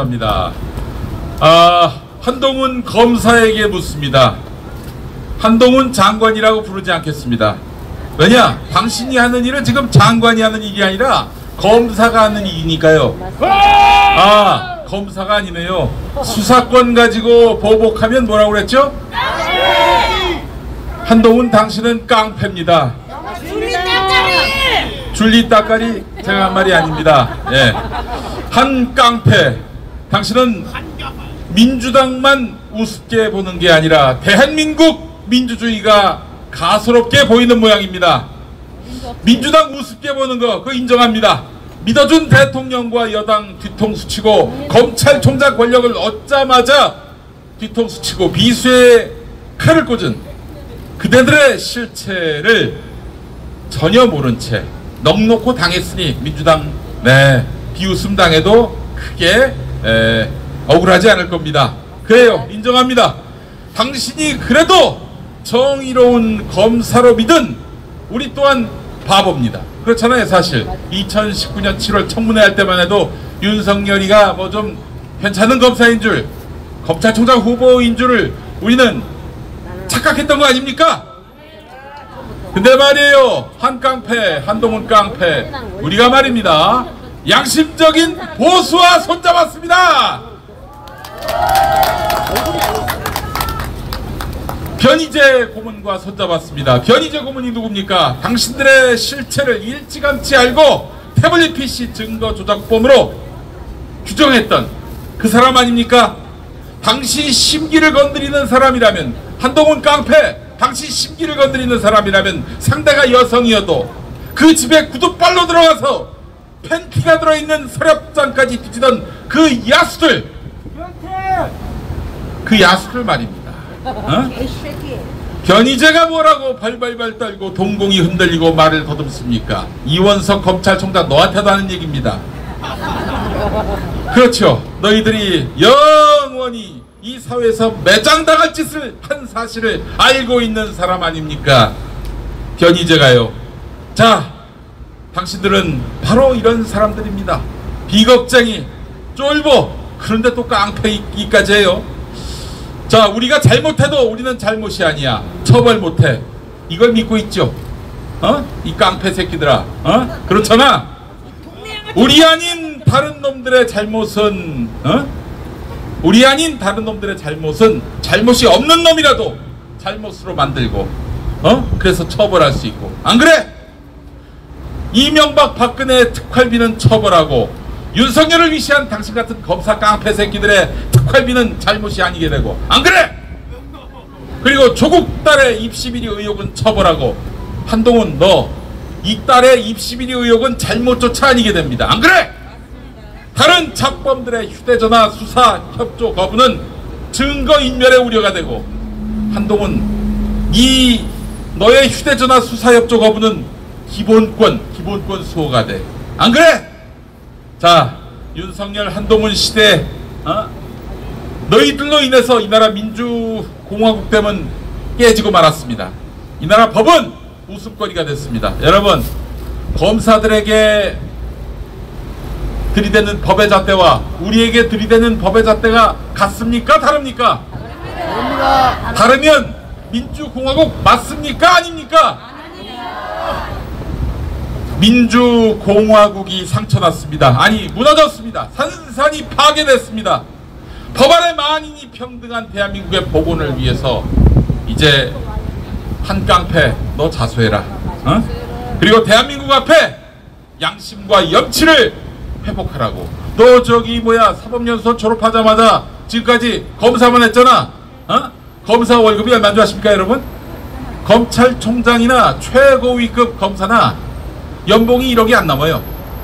감사합니다. 한동훈 검사에게 묻습니다. 한동훈 장관이라고 부르지 않겠습니다. 왜냐? 당신이 하는 일은 지금 장관이 하는 일이 아니라 검사가 하는 일이니까요. 검사가 아니네요. 수사권 가지고 보복하면 뭐라고 그랬죠? 한동훈 당신은 깡패입니다. 줄리 따까리 제가 한 말이 아닙니다. 예. 한 깡패. 당신은 민주당만 우습게 보는 게 아니라 대한민국 민주주의가 가소롭게 보이는 모양입니다. 민주당 우습게 보는 거 그거 인정합니다. 믿어준 대통령과 여당 뒤통수 치고 검찰총장 권력을 얻자마자 뒤통수 치고 비수에 칼을 꽂은 그대들의 실체를 전혀 모른 채 넋놓고 당했으니 민주당 비웃음 당해도 크게 억울하지 않을 겁니다. 그래요. 인정합니다. 당신이 그래도 정의로운 검사로 믿은 우리 또한 바보입니다. 그렇잖아요. 사실 2019년 7월 청문회 할 때만 해도 윤석열이가 뭐 좀 괜찮은 검사인 줄, 검찰총장 후보인 줄을 우리는 착각했던 거 아닙니까? 근데 말이에요. 한 깡패, 한동훈 깡패, 우리가 말입니다. 양심적인 보수와 손잡았습니다. 변희재 고문과 손잡았습니다. 변희재 고문이 누굽니까? 당신들의 실체를 일찌감치 알고 태블릿 PC 증거 조작범으로 규정했던 그 사람 아닙니까? 당신 심기를 건드리는 사람이라면, 한동훈 깡패, 당신 심기를 건드리는 사람이라면 상대가 여성이어도 그 집에 구두발로 들어가서 팬티가 들어있는 서랍장까지 뒤지던 그 야수들, 그 야수들 말입니다. 변희재가 뭐라고 발발발 떨고 동공이 흔들리고 말을 더듬습니까? 이원석 검찰총장 너한테도 하는 얘기입니다. 그렇죠. 너희들이 영원히 이 사회에서 매장당할 짓을 한 사실을 알고 있는 사람 아닙니까? 변희재가요. 자, 당신들은 바로 이런 사람들입니다. 비겁쟁이, 쫄보, 그런데 또 깡패이기까지 해요. 자, 우리가 잘못해도 우리는 잘못이 아니야. 처벌 못해. 이걸 믿고 있죠. 이 깡패 새끼들아. 그렇잖아. 우리 아닌 다른 놈들의 잘못은 우리 아닌 다른 놈들의 잘못은 잘못이 없는 놈이라도 잘못으로 만들고 그래서 처벌할 수 있고, 안 그래? 이명박 박근혜 특활비는 처벌하고 윤석열을 위시한 당신 같은 검사 깡패 새끼들의 특활비는 잘못이 아니게 되고, 안 그래? 그리고 조국 딸의 입시비리 의혹은 처벌하고, 한동훈 너 이 딸의 입시비리 의혹은 잘못조차 아니게 됩니다. 안 그래? 다른 잡범들의 휴대전화 수사 협조 거부는 증거인멸의 우려가 되고, 한동훈 이 너의 휴대전화 수사 협조 거부는 기본권 수호가 돼. 안 그래? 자, 윤석열 한동훈 시대 너희들로 인해서 이 나라 민주공화국됨은 깨지고 말았습니다. 이 나라 법은 웃음거리가 됐습니다. 여러분, 검사들에게 들이대는 법의 잣대와 우리에게 들이대는 법의 잣대가 같습니까? 다릅니까? 다르면 민주공화국 맞습니까? 아닙니까? 민주공화국이 상처났습니다. 아니, 무너졌습니다. 산산이 파괴됐습니다. 법안의 만인이 평등한 대한민국의 복원을 위해서 이제 한 깡패 너 자수해라. 그리고 대한민국 앞에 양심과 염치를 회복하라고. 너 저기 뭐야 사법연수원 졸업하자마자 지금까지 검사만 했잖아. 검사 월급이 얼마인 줄 아십니까 여러분? 검찰총장이나 최고위급 검사나 연봉이 1억이 안 넘어요.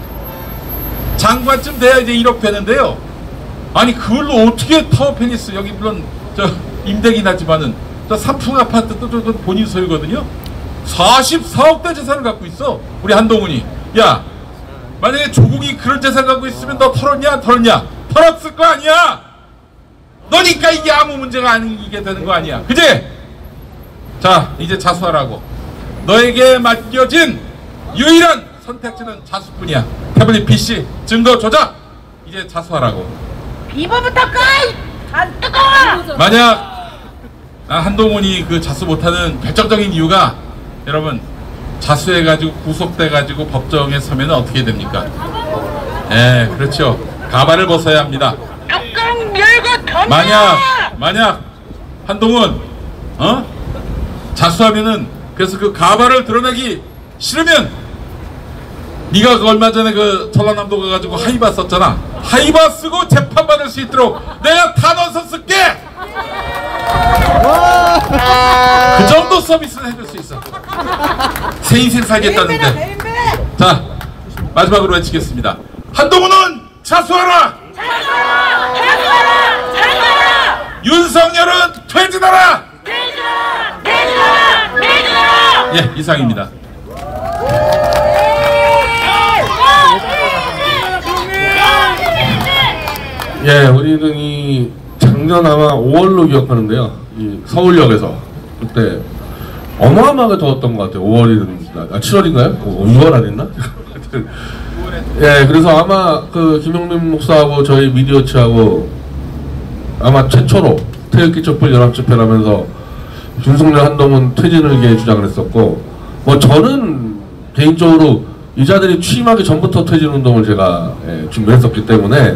장관쯤 돼야 이제 1억 되는데요. 아니 그걸로 어떻게 타워페니스, 여기 물론 저 임대긴 하지만은 저 삼풍 아파트도 저 본인 소유거든요. 44억대 재산을 갖고 있어 우리 한동훈이. 야, 만약에 조국이 그런 재산 갖고 있으면 너 털었냐 안 털었냐? 털었을 거 아니야. 너니까 이게 아무 문제가 아니게 되는 거 아니야, 그지? 자, 이제 자수하라고. 너에게 맡겨진 유일한 선택지는 자수뿐이야. 태블릿 PC 증거 조작, 이제 자수하라고. 비버부터 꺼! 안 뜨거워! 만약 한동훈이 그 자수 못하는 결정적인 이유가 여러분 자수해가지고 구속돼가지고 법정에 서면 어떻게 됩니까? 예, 그렇죠. 가발을 벗어야 합니다. 뚜껑 열고 덤벼! 만약 한동훈 자수하면은 그래서 그 가발을 드러내기 싫으면 네가 그 얼마 전에 그 전라남도 가가지고 하이바 썼잖아. 하이바 쓰고 재판받을 수 있도록 내가 탄원서 쓸게. 그 정도 서비스는 해줄 수 있어. 새 인생 살겠다는데. 자, 마지막으로 외치겠습니다. 한동훈은 자수하라. 자수하라! 자수하라! 자수하라! 윤석열은 퇴진하라. 퇴진하라! 퇴진하라! 퇴진하라! 예, 이상입니다. 예, 우리는 이 작년 아마 5월로 기억하는데요. 이 서울역에서 그때 어마어마하게 더웠던 것 같아요. 5월이든 7월인가요? 6월 아니었나? 예, 그래서 아마 그 김용민 목사하고 저희 미디어치하고 아마 최초로 태극기 촛불 연합집회를 하면서 윤석열 한동훈 퇴진을 이게 주장을 했었고, 뭐 저는 개인적으로 이 자들이 취임하기 전부터 퇴진 운동을 제가 준비를 했었기 때문에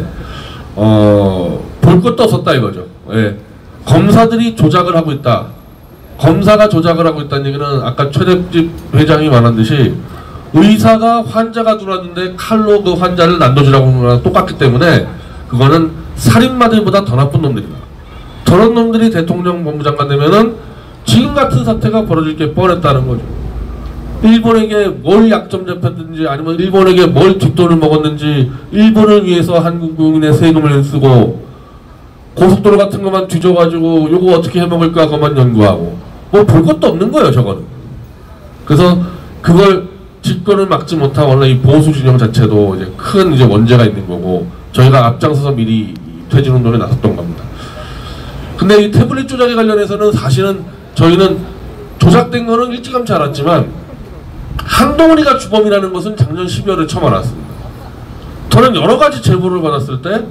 볼 것도 없었다 이거죠. 예. 검사들이 조작을 하고 있다. 검사가 조작을 하고 있다는 얘기는 아까 최대집 회장이 말한 듯이 의사가 환자가 들어왔는데 칼로 그 환자를 난도질하고 있는 거랑 똑같기 때문에 그거는 살인마들보다 더 나쁜 놈들이다. 저런 놈들이 대통령 법무장관 되면은 지금 같은 사태가 벌어질 게 뻔했다는 거죠. 일본에게 뭘 약점 잡혔는지 아니면 일본에게 뭘 뒷돈을 먹었는지 일본을 위해서 한국 국민의 세금을 쓰고 고속도로 같은 것만 뒤져가지고 요거 어떻게 해먹을까 그것만 연구하고 뭐 볼 것도 없는 거예요 저거는. 그래서 그걸 집권을 막지 못한 원래 이 보수 진영 자체도 이제 큰 이제 원죄가 있는 거고 저희가 앞장서서 미리 퇴진 운동에 나섰던 겁니다. 근데 이 태블릿 조작에 관련해서는 사실은 저희는 조작된 거는 일찌감치 알았지만 한동훈이가 주범이라는 것은 작년 12월에 처음 알았습니다. 저는 여러 가지 제보를 받았을 때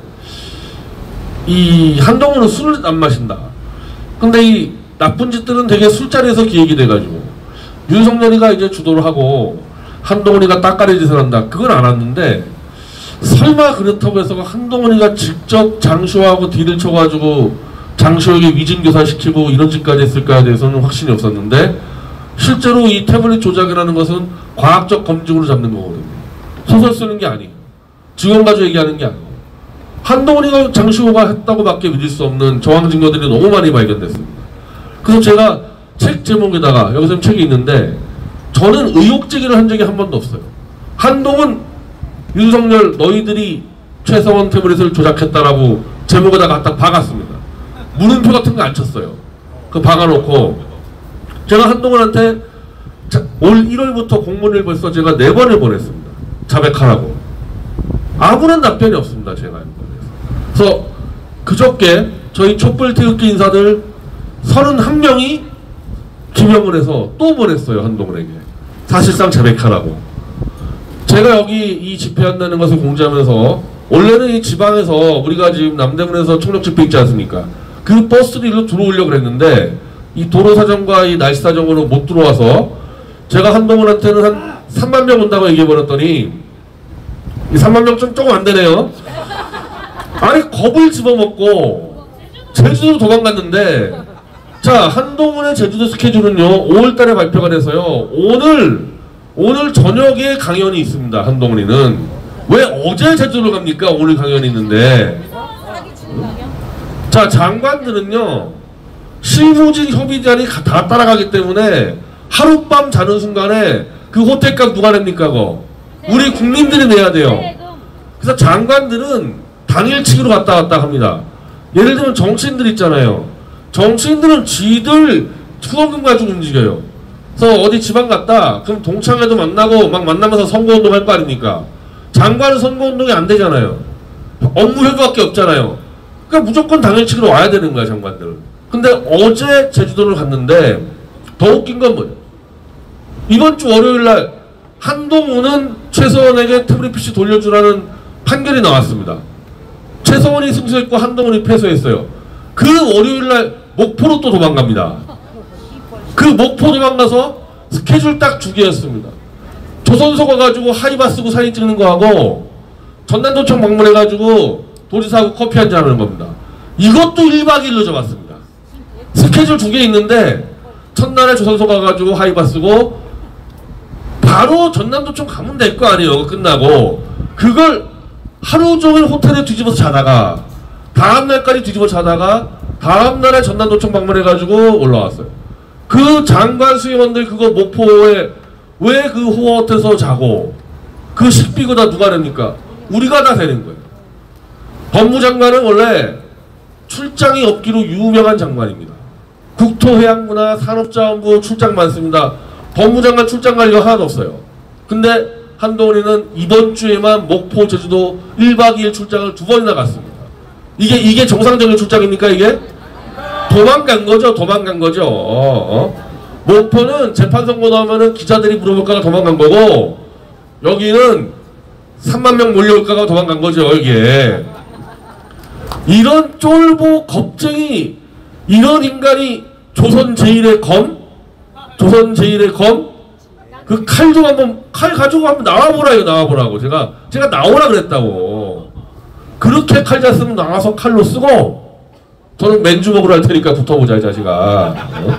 이 한동훈은 술을 안 마신다. 근데 이 나쁜 짓들은 되게 술자리에서 기획이 돼가지고 윤석열이가 이제 주도를 하고 한동훈이가 따까리 짓을 한다. 그건 알았는데 설마 그렇다고 해서 한동훈이가 직접 장시호하고 딜을 쳐가지고 장시호에게 위증교사 시키고 이런 짓까지 했을까에 대해서는 확신이 없었는데 실제로 이 태블릿 조작이라는 것은 과학적 검증으로 잡는 거거든요. 소설 쓰는 게 아니에요. 증언 가지고 얘기하는 게 아니에요. 한동훈이가 장시호가 했다고 밖에 믿을 수 없는 정황 증거들이 너무 많이 발견됐습니다. 그래서 제가 책 제목에다가 여기서 책이 있는데 저는 의혹 제기를 한 적이 한 번도 없어요. 한동훈, 윤석열 너희들이 최성원 태블릿을 조작했다라고 제목에다가 딱 박았습니다. 물음표 같은 거 안 쳤어요. 그 박아놓고 제가 한동훈한테 올 1월부터 공문을 벌써 제가 4번을 보냈습니다. 자백하라고. 아무런 답변이 없습니다. 제가. 그래서 그저께 저희 촛불 태극기 인사들 31명이 기명을 해서 또 보냈어요. 한동훈에게. 사실상 자백하라고. 제가 여기 이 집회한다는 것을 공지하면서 원래는 이 지방에서 우리가 지금 남대문에서 총력 집회 있지 않습니까? 그 버스를 일로 들어오려고 그랬는데 이 도로 사정과 이 날씨 사정으로 못 들어와서 제가 한동훈한테는 한 3만 명 온다고 얘기해버렸더니 이 3만 명 좀 조금 안 되네요. 아니 겁을 집어먹고 제주도로 도망갔는데 자 한동훈의 제주도 스케줄은요 5월달에 발표가 돼서요 오늘 저녁에 강연이 있습니다. 한동훈이는 왜 어제 제주도를 갑니까? 오늘 강연이 있는데 자 장관들은요 실무진 협의자리 다 따라가기 때문에 하룻밤 자는 순간에 그 호텔값 누가 냅니까? 그거 우리 국민들이 내야 돼요. 그래서 장관들은 당일치기로 갔다 왔다 합니다. 예를 들면 정치인들 있잖아요. 정치인들은 지들 후원금 가지고 움직여요. 그래서 어디 지방 갔다 그럼 동창회도 만나고 막 만나면서 선거운동 할 거 아닙니까? 장관은 선거운동이 안 되잖아요. 업무 효과밖에 없잖아요. 그러니까 무조건 당일치기로 와야 되는 거야 장관들은. 근데 어제 제주도를 갔는데 더 웃긴 건 뭐예요? 이번 주 월요일날 한동훈은 최서원에게 태블릿 PC 돌려주라는 판결이 나왔습니다. 최서원이 승소했고 한동훈이 패소했어요. 그 월요일날 목포로 또 도망갑니다. 그 목포 도망가서 스케줄 딱 2개였습니다. 조선소 가가지고 하이바 쓰고 사진 찍는 거하고 전남도청 방문해가지고 도지사하고 커피 한잔 하는 겁니다. 이것도 1박 2일로 잡았습니다. 스케줄 2개 있는데 첫날에 조선소 가가지고 하이바 쓰고 바로 전남도청 가면 될 거 아니에요. 끝나고 그걸 하루 종일 호텔에 뒤집어서 자다가 다음날까지 뒤집어 자다가 다음날에 전남도청 방문해가지고 올라왔어요. 그 장관 수임원들 그거 목포에 왜 그 호텔에서 자고 그 식비고 다 누가 냅니까? 우리가 다 되는 거예요. 법무장관은 원래 출장이 없기로 유명한 장관입니다. 국토해양부나 산업자원부 출장 많습니다. 법무장관 출장 갈 일가 하나도 없어요. 근데 한동훈이는 이번 주에만 목포, 제주도 1박 2일 출장을 2번이나 갔습니다. 이게 정상적인 출장입니까 이게? 도망간 거죠. 도망간 거죠. 목포는 재판 선고 나오면은 기자들이 물어볼까가 도망간 거고 여기는 3만 명 몰려올까가 도망간 거죠. 이게 이런 쫄보 겁쟁이 이런 인간이 조선 제1의 검? 조선 제1의 검? 그 칼 좀 한번 칼 가지고 한번 나와보라요. 나와보라고 제가 나오라 그랬다고. 그렇게 칼 잘 쓰면 나와서 칼로 쓰고 저는 맨주먹으로 할 테니까 붙어보자 이 자식아.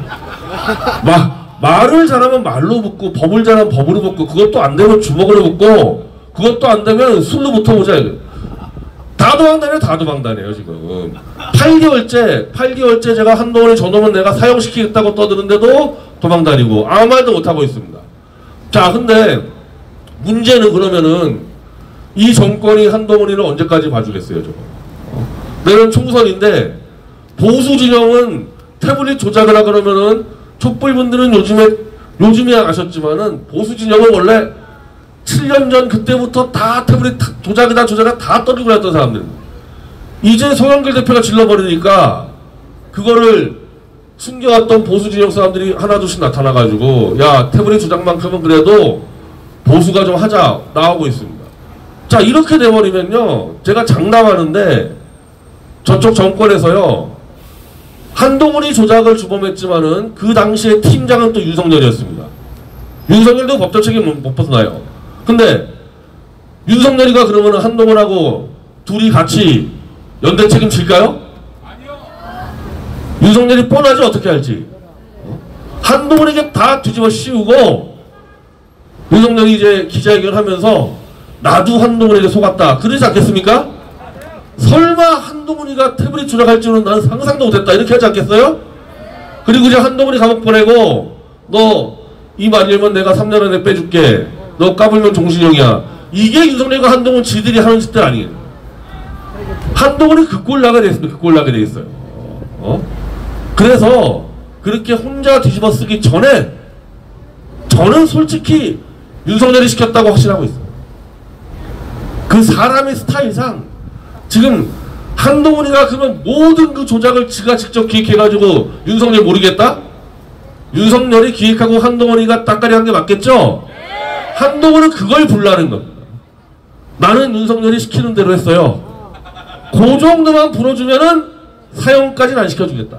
말을 잘하면 말로 붙고 법을 잘하면 법으로 붙고 그것도 안 되면 주먹으로 붙고 그것도 안 되면 술로 붙어보자. 다 도망다녀요 지금. 8개월째 제가 한동훈의 저놈은 내가 사형시키겠다고 떠드는데도 도망다니고 아무 말도 못하고 있습니다. 자 근데 문제는 그러면은 이 정권이 한동훈이를 언제까지 봐주겠어요 저거. 내년 총선인데 보수 진영은 태블릿 조작을 하고 그러면은 촛불분들은 요즘에 아셨지만은 보수 진영은 원래 7년 전 그때부터 다 태블릿 조작이다 다 떠들고 했던 사람들입니다. 이제 송영길 대표가 질러버리니까 그거를 숨겨왔던 보수 진영 사람들이 하나둘씩 나타나가지고 야 태블릿 조작만큼은 그래도 보수가 좀 하자 나오고 있습니다. 자 이렇게 돼버리면요 제가 장담하는데 저쪽 정권에서요 한동훈이 조작을 주범했지만은 그 당시에 팀장은 또 윤석열이었습니다. 윤석열도 법적 책임 못 벗어나요. 근데 윤석열이가 그러면 한동훈하고 둘이 같이 연대 책임질까요? 아니요. 윤석열이 뻔하지 어떻게 할지. 한동훈에게 다 뒤집어 씌우고 윤석열이 이제 기자회견하면서 나도 한동훈에게 속았다 그러지 않겠습니까? 설마 한동훈이가 태블릿 조작할 줄은 난 상상도 못했다 이렇게 하지 않겠어요? 그리고 이제 한동훈이 감옥 보내고 너 이 말이면 내가 3년 안에 빼줄게 너 까불면 종신형이야 이게 윤석열과 한동훈 지들이 하는 짓들 아니에요. 한동훈이 그 꼴 나게 돼 있습니다. 그 꼴 나게 돼 있어요. 그래서 그렇게 혼자 뒤집어 쓰기 전에 저는 솔직히 윤석열이 시켰다고 확신하고 있어요. 그 사람의 스타일상 지금 한동훈이가 그러면 모든 그 조작을 지가 직접 기획해가지고 윤석열 모르겠다? 윤석열이 기획하고 한동훈이가 따까리 한 게 맞겠죠? 한동훈은 그걸 불라는 겁니다. 나는 윤석열이 시키는 대로 했어요. 그 정도만 불어주면은 사형까지는 안 시켜주겠다.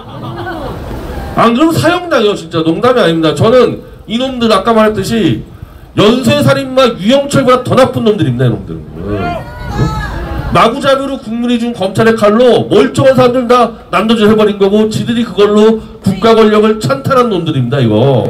안 그러면 사형당해요. 진짜 농담이 아닙니다. 저는 이놈들 아까 말했듯이 연쇄살인마 유영철보다 더 나쁜 놈들입니다. 이놈들은. 마구잡이로 국민이 준 검찰의 칼로 멀쩡한 사람들 다 난도질 해버린 거고 지들이 그걸로 국가 권력을 찬탈한 놈들입니다. 이거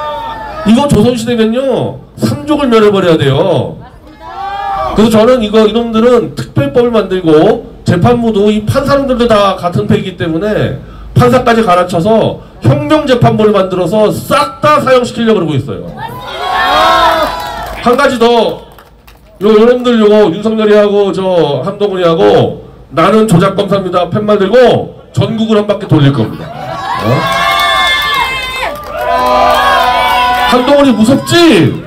조선시대면요 3족을 멸해버려야 돼요. 그래서 저는 이놈들은 특별법을 만들고 재판부도 이 판사님들도 다 같은 패이기 때문에 판사까지 갈아쳐서 혁명재판부를 만들어서 싹 다 사형시키려고 그러고 있어요. 한 가지 더 여러분들 요거 윤석열이하고 저 한동훈이하고 나는 조작검사입니다 팻말 들고 전국을 한 바퀴 돌릴 겁니다. 한동훈이 무섭지?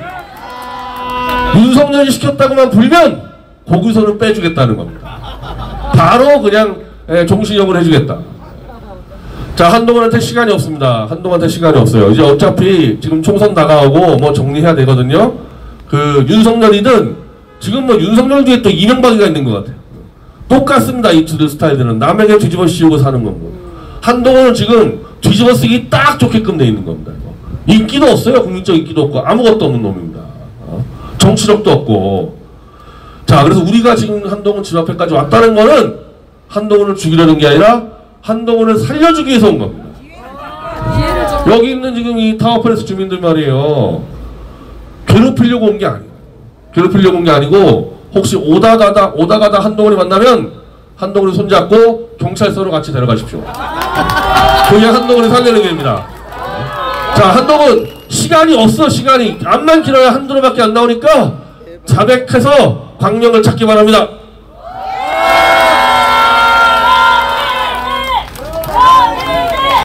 윤석열이 시켰다고만 불면 거기서는 빼주겠다는 겁니다. 바로 그냥 종신형을 해주겠다. 자 한동훈한테 시간이 없습니다. 한동훈한테 시간이 없어요. 이제 어차피 지금 총선 나가고 뭐 정리해야 되거든요. 그 윤석열이든 지금 뭐 윤석열 뒤에 또 이명박이가 있는 것 같아요. 똑같습니다. 이 두 스타일들은 남에게 뒤집어 씌우고 사는 거고. 한동훈은 지금 뒤집어 쓰기 딱 좋게끔 돼 있는 겁니다. 인기도 없어요. 국민적 인기도 없고 아무것도 없는 놈입니다. 정치력도 없고. 자, 그래서 우리가 지금 한동훈 집 앞에까지 왔다는 거는 한동훈을 죽이려는 게 아니라 한동훈을 살려주기 위해서 온 겁니다. 여기 있는 지금 이 타워플레스 주민들 말이에요. 괴롭히려고 온 게 아니에요. 괴롭히려고 온 게 아니고 혹시 오다 가다 한동훈이 만나면 한동훈을 손잡고 경찰서로 같이 데려가십시오. 그게 한동훈을 살리는 겁니다. 자, 한동훈 시간이 없어. 시간이 암만 길어야 한두 번밖에 안 나오니까 자백해서 광명을 찾기 바랍니다.